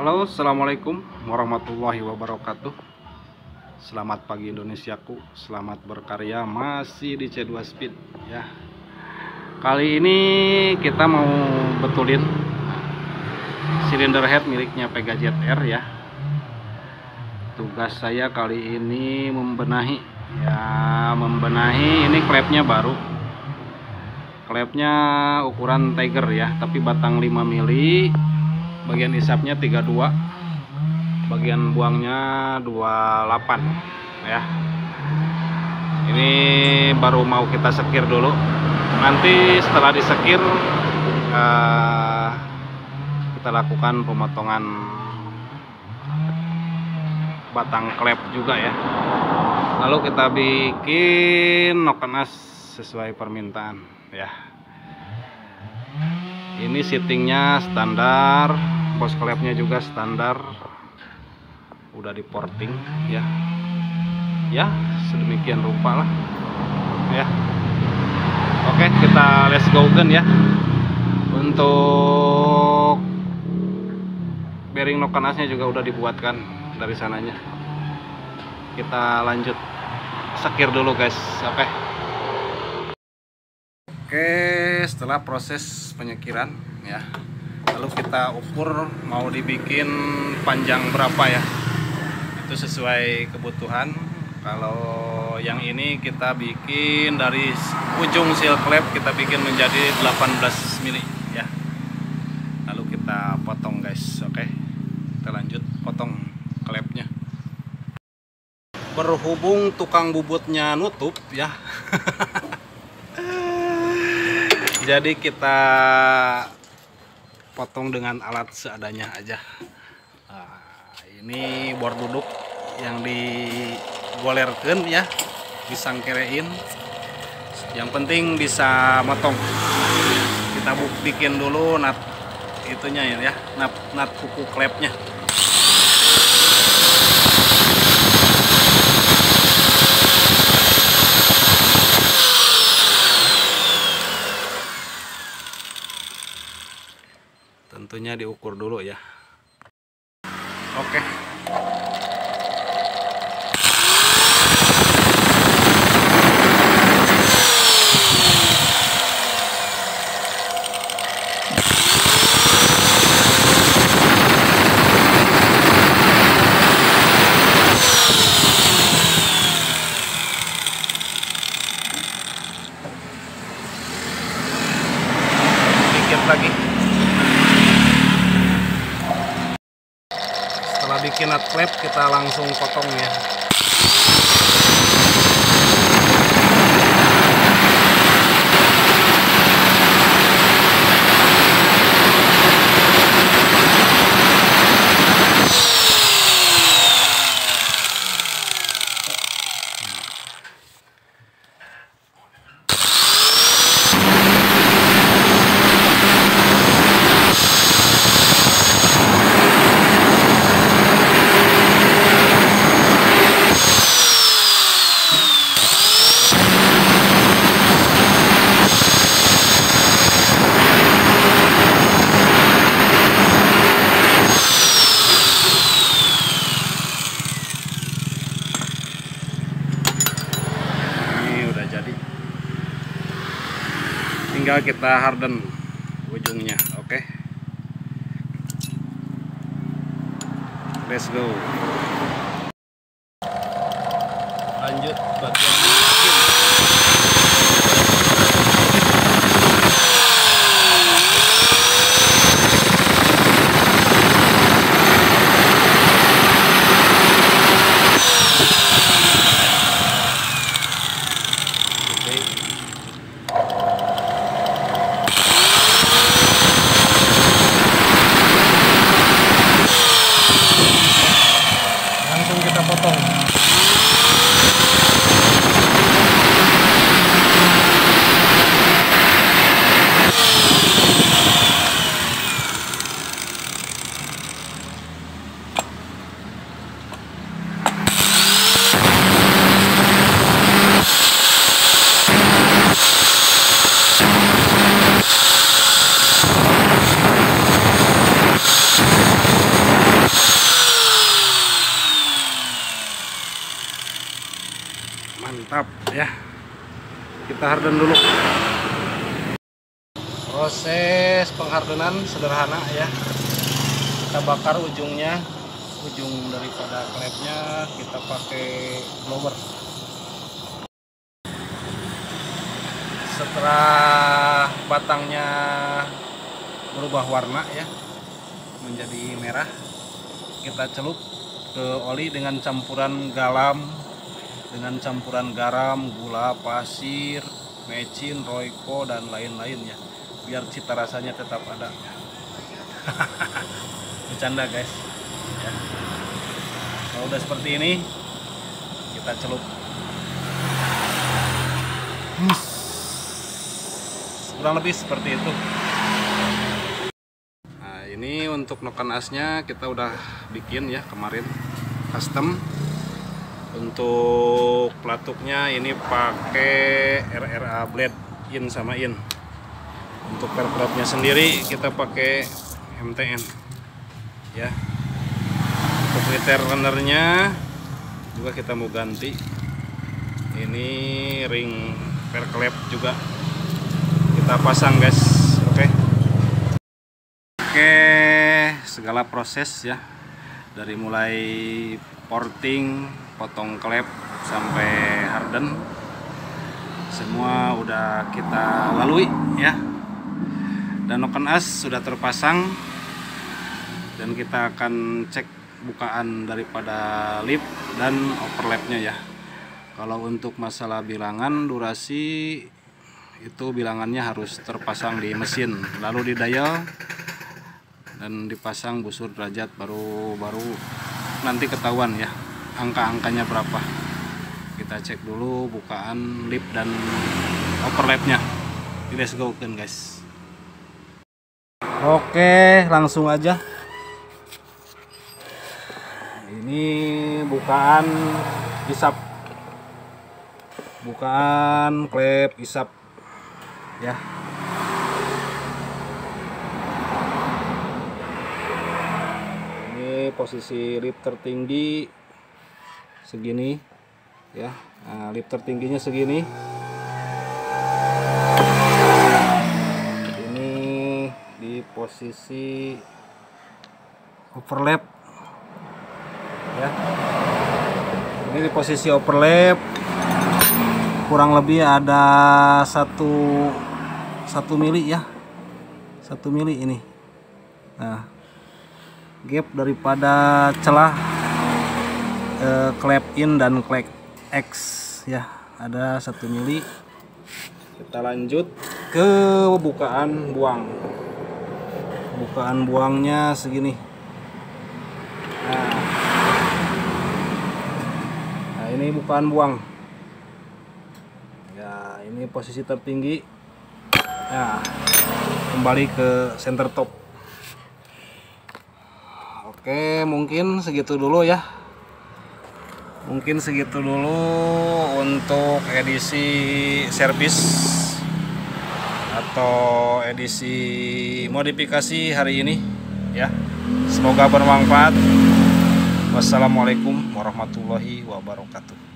Halo, assalamualaikum warahmatullahi wabarakatuh. Selamat pagi Indonesiaku, selamat berkarya masih di C2 Speed ya. Kali ini kita mau betulin silinder head miliknya Pega ZR ya. Tugas saya kali ini membenahi ini klepnya baru. Klepnya ukuran Tiger ya, tapi batang 5 mili. Bagian isapnya 32, bagian buangnya 28 ya. Ini baru mau kita sekir dulu. Nanti setelah disekir kita lakukan pemotongan batang klep juga ya. Lalu kita bikin noken as sesuai permintaan ya. Ini settingnya standar, bos klepnya juga standar, udah di porting ya. Ya, sedemikian rupa lah ya. Oke, kita let's go kan ya. Untuk bearing noken asnya juga udah dibuatkan dari sananya. Kita lanjut sekir dulu guys. Oke, setelah proses penyekiran ya, lalu kita ukur mau dibikin panjang berapa ya. Itu sesuai kebutuhan. Kalau yang ini kita bikin dari ujung seal klep kita bikin menjadi 18 mili ya. Lalu kita potong guys. Oke, kita lanjut potong klepnya. Berhubung tukang bubutnya nutup ya. Jadi kita potong dengan alat seadanya aja. Nah, ini bor duduk yang digolerkan ya, disangkerein. Yang penting bisa motong. Kita bikin dulu nut itunya ya, nut kuku klepnya. Tentunya diukur dulu ya. Oke. Dikit lagi. Setelah bikin nut klep kita langsung potong ya. Tinggal kita harden ujungnya. Oke. Let's go. Lanjut bagian bikin. Langsung kita potong. ya. Kita harden dulu. Proses penghardenan sederhana ya. Kita bakar ujungnya, ujung daripada klepnya kita pakai blower. Setelah batangnya berubah warna ya, menjadi merah, kita celup ke oli dengan campuran garam, gula, pasir, mecin, royco dan lain-lain ya, biar cita rasanya tetap ada. Bercanda guys ya. Kalau udah seperti ini kita celup. Kurang lebih seperti itu. Nah, ini untuk noken asnya kita udah bikin ya kemarin, custom. Untuk pelatuknya ini pakai RRA blade in sama in. Untuk perpropnya sendiri kita pakai MTN ya. Untuk liter runnernya juga kita mau ganti. Ini ring perklep juga kita pasang guys. Oke, segala proses ya, dari mulai porting, potong klep sampai harden, semua udah kita lalui ya. Dan noken as sudah terpasang, dan kita akan cek bukaan daripada lip dan overlapnya ya. Kalau untuk masalah bilangan durasi, itu bilangannya harus terpasang di mesin, lalu di dial dan dipasang busur derajat, baru nanti ketahuan ya angka-angkanya berapa. Kita cek dulu bukaan lip dan overlapnya. Let's go guys. Oke, langsung aja. Ini bukaan isap, bukaan klep isap ya. Ini posisi lip tertinggi segini ya. Nah, lip tertingginya segini. Ini di posisi overlap ya. Ini di posisi overlap kurang lebih ada 1 mili ya, 1 mili ini. Nah, gap daripada celah klep in dan klep X ya, ada 1 mili. Kita lanjut ke bukaan buang. Bukaan buangnya segini. Nah, ini bukaan buang ya, ini posisi tertinggi ya, kembali ke center top. Oke, mungkin segitu dulu ya, mungkin segitu dulu untuk edisi servis atau edisi modifikasi hari ini ya. Semoga bermanfaat. Wassalamualaikum warahmatullahi wabarakatuh.